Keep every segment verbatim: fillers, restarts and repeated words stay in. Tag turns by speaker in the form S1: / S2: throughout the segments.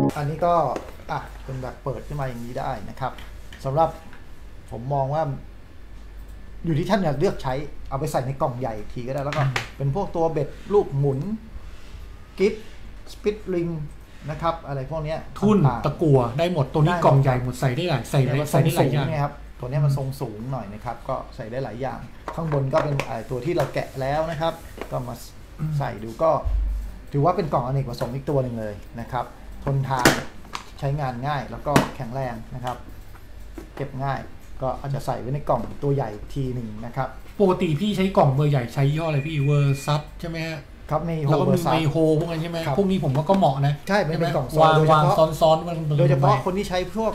S1: อันนี้ก็อ่ะเป็นแบบเปิดขึ้นมาอย่างนี้ได้นะครับสำหรับผมมองว่าอยู่ที่ท่านจะเลือกใช้เอาไปใส่ในกล่องใหญ่ทีก็ได้แล้วก็เป็นพวกตัวเบ็ดลูกหมุนกิฟต์สปิตริงนะครับอะไรพวกนี้
S2: ทุ่นตะกั่วได้หมดตัวนี้กล่องใหญ่หมดใส่ได้หลายใส่ได้ใส่ได้หลายอย่าง
S1: นะครับตัวนี้มันทรงสูงหน่อยนะครับก็ใส่ได้หลายอย่างข้างบนก็เป็นตัวที่เราแกะแล้วนะครับก็มาใส่ดูก็ถือว่าเป็นกล่องอเนกประสงค์อีกตัวหนึ่งเลยนะครับทนทานใช้งานง่ายแล้วก็แข็งแรงนะครับเก็บง่ายก็อาจจะใส่ไว้ในกล่องตัวใหญ่ทีหนึ่งนะครับ
S2: ปกติพี่ใช้กล่องเบอร์ใหญ่ใช้ย่ออะไรพี่เวอร์ซัสใช่ไหมฮะ
S1: ครับมีโฮ
S2: แล้วก็มี
S1: เบอร์ซัส
S2: ไมโฮพวกนั้นใช่ไหมพวกนี้ผมว่าก็เหมาะนะ
S1: ใช่เป็นกล่อง
S2: วางวางซ้อนๆ
S1: โดยเฉพาะคนที่ใช้พวก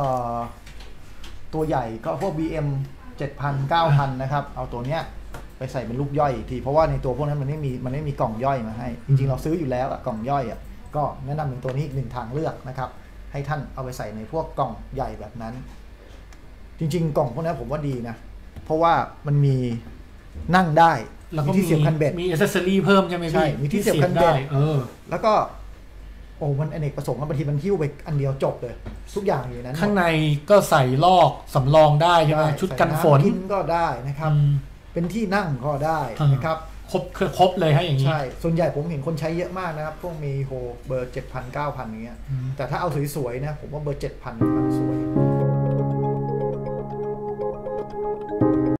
S1: ตัวใหญ่ก็พวก บี เอ็ม เจ็ดพัน เก้าพัน นะครับเอาตัวเนี้ยไปใส่เป็นลูกย่อยอีกทีเพราะว่าในตัวพวกนั้นมันไม่มีมันไม่มีกล่องย่อยมาให้จริงๆเราซื้ออยู่แล้วกล่องย่อยอ่ะก็แนะนำเป็นตัวนี้อีกหนึ่งทางเลือกนะครับให้ท่านเอาไปใส่ในพวกกล่องใหญ่แบบนั้นจริงๆกล่องพวกนี้ผมว่าดีนะเพราะว่ามันมีนั่งได้
S2: แล้วก็มีที่เสียบคันเบ็ดมีอิสเซอรี่เพิ่มใช่ไหมพี่
S1: ใช่มีที่เสียบคันเบ็ด
S2: เออ
S1: แล้วก็โอ้มันอเนกประสงค์บางทีมันหิ้วไปอันเดียวจบเลยทุกอย่างอยู่นั้น
S2: ข้างในก็ใส่ลอกสำรองได้ใช่ไหมชุดกันฝน
S1: กินก็ได้นะครับเป็นที่นั่งก็ได้นะครับ
S2: ครบครบเลยให้อย่างนี้
S1: ใช่ส่วนใหญ่ผมเห็นคนใช้เยอะมากนะครับพวกมีโฮเบอร์ เจ็ดพัน เก้าพัน อย่างเงี้ยแต่ถ้าเอาสวยๆนะผมว่าเบอร์ เจ็ดพัน มันสวย